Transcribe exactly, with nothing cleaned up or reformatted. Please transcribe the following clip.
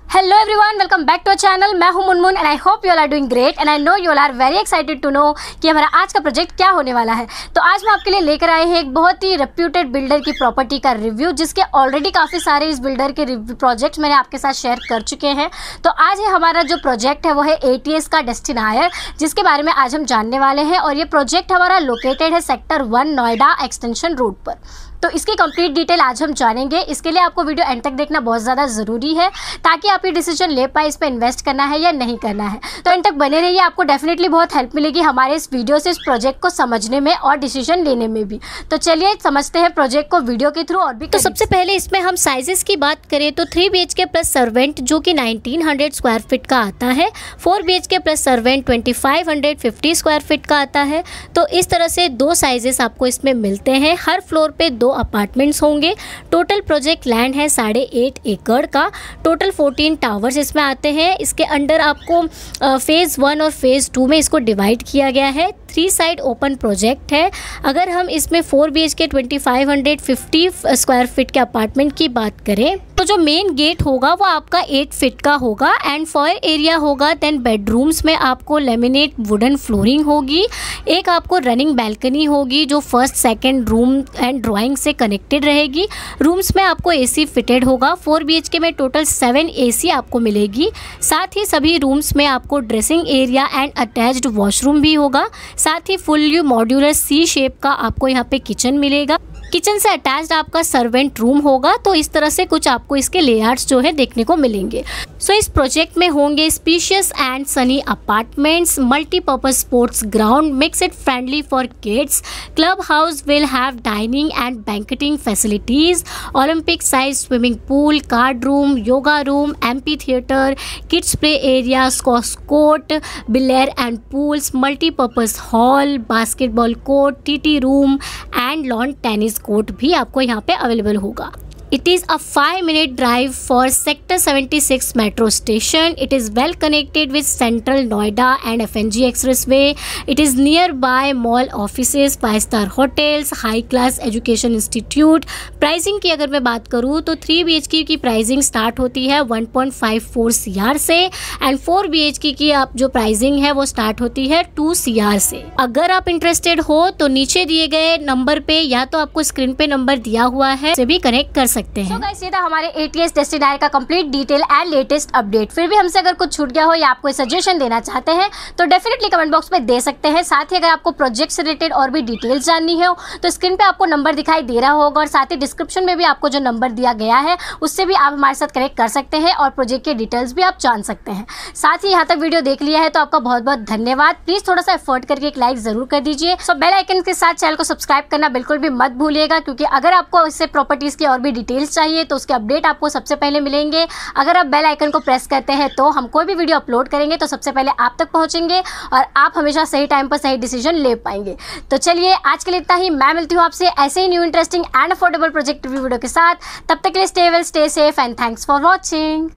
Hello everyone, welcome back to our channel. मैं हूं Munmun and I hope you all are doing great and I know you all are very excited to know कि हमारा आज का project क्या होने वाला है। तो आज मैं आपके लिए लेकर आए हैं एक बहुत ही रेप्यूटेड बिल्डर की प्रॉपर्टी का रिव्यू, जिसके ऑलरेडी काफ़ी सारे इस बिल्डर के प्रोजेक्ट्स मैंने आपके साथ शेयर कर चुके हैं। तो आज है हमारा जो प्रोजेक्ट है वो है एटीएस का डेस्टिनायर, जिसके बारे में आज हम जानने वाले हैं। और ये प्रोजेक्ट हमारा लोकेटेड है sector one Noida extension road पर। तो इसकी कंप्लीट डिटेल आज हम जानेंगे। इसके लिए आपको वीडियो एंड तक देखना बहुत ज़्यादा ज़रूरी है ताकि आप ये डिसीजन ले पाए इस पर इन्वेस्ट करना है या नहीं करना है। तो एंड तक बने रहिए, आपको डेफिनेटली बहुत हेल्प मिलेगी हमारे इस वीडियो से इस प्रोजेक्ट को समझने में और डिसीजन लेने में भी। तो चलिए समझते हैं प्रोजेक्ट को वीडियो के थ्रू और भी। तो सबसे पहले इसमें हम साइजेस की बात करें तो three B H K plus servant जो कि नाइनटीन हंड्रेड स्क्वायर फीट का आता है, four B H K plus servant twenty five hundred fifty square feet का आता है। तो इस तरह से दो साइजेस आपको इसमें मिलते हैं। हर फ्लोर पे दो अपार्टमेंट्स होंगे। टोटल प्रोजेक्ट लैंड है साढ़े एट एकड़ का। टोटल फोर्टीन टावर्स इसमें आते हैं। इसके अंडर आपको फेज़ वन और फेज़ टू में इसको डिवाइड किया गया है। थ्री साइड ओपन प्रोजेक्ट है। अगर हम इसमें four B H K twenty five hundred fifty square feet के अपार्टमेंट की बात करें तो जो मेन गेट होगा वो आपका एट फीट का होगा एंड फॉयर एरिया होगा। देन बेडरूम्स में आपको लेमिनेट वुडन फ्लोरिंग होगी। एक आपको रनिंग बैल्कनी होगी जो first second room and drawing से कनेक्टेड रहेगी। रूम्स में आपको एसी फिटेड होगा। फोर बी एच के में टोटल सेवन एसी आपको मिलेगी। साथ ही सभी रूम्स में आपको dressing area and attached washroom भी होगा। साथ ही फुल मॉड्यूलर सी शेप का आपको यहाँ पे किचन मिलेगा। किचन से अटैच्ड आपका सर्वेंट रूम होगा। तो इस तरह से कुछ आपको इसके लेआउट्स जो है देखने को मिलेंगे। सो so, इस प्रोजेक्ट में होंगे spacious and sunny apartments, multipurpose sports ground, makes it friendly for kids. Club house will have dining and banqueting facilities, Olympic size swimming pool, card room, yoga room, amphitheatre, kids play area, squash court, billiard and pools, multipurpose hall, basketball court, TT room and lawn tennis court भी आपको यहाँ पे available होगा। It is a five minute drive for Sector seventy-six metro station. It is well connected with Central Noida and F N G Expressway. It is nearby mall offices, five star hotels, high class education institute. Pricing की अगर मैं बात करूँ तो three B H K की pricing start होती है one point five four C R से and four B H K की आप जो प्राइसिंग है वो स्टार्ट होती है टू सी आर से। अगर आप इंटरेस्टेड हो तो नीचे दिए गए नंबर पे या तो आपको स्क्रीन पे नंबर दिया हुआ है से भी कनेक्ट कर सकते हैं। So guys, ये था हमारे एटीएस डेस्टिनायर का complete detail and latest update. फिर भी हमसे अगर कुछ छूट गया हो या आप कोई सजेशन देना चाहते हैं तो डेफिनेटली कमेंट बॉक्स में दे सकते हैं। साथ ही अगर आपको प्रोजेक्ट से रिलेटेड और भी डिटेल्स जाननी हो तो स्क्रीन पे आपको नंबर दिखाई दे रहा होगा और साथ ही डिस्क्रिप्शन में भी आपको जो नंबर दिया गया है उससे भी आप हमारे साथ कनेक्ट कर सकते हैं और प्रोजेक्ट के डिटेल्स भी आप जान सकते हैं। साथ ही यहाँ तक वीडियो देख लिया है तो आपका बहुत बहुत धन्यवाद। प्लीज थोड़ा सा एफर्ट करके एक लाइक जरूर कर दीजिए। सो बेल आइकन के साथ चैनल को सब्सक्राइब करना बिल्कुल भी मत भूलिएगा, क्योंकि अगर आपको इससे प्रॉपर्टीज की और भी डिटेल्स चाहिए तो उसके अपडेट आपको सबसे पहले मिलेंगे। अगर आप बेल आइकन को प्रेस करते हैं तो हम कोई भी वीडियो अपलोड करेंगे तो सबसे पहले आप तक पहुंचेंगे और आप हमेशा सही टाइम पर सही डिसीजन ले पाएंगे। तो चलिए आज के लिए इतना ही। मैं मिलती हूँ आपसे ऐसे ही new interesting and affordable project review video के साथ। तब तक के लिए stay well, stay safe and thanks for watching.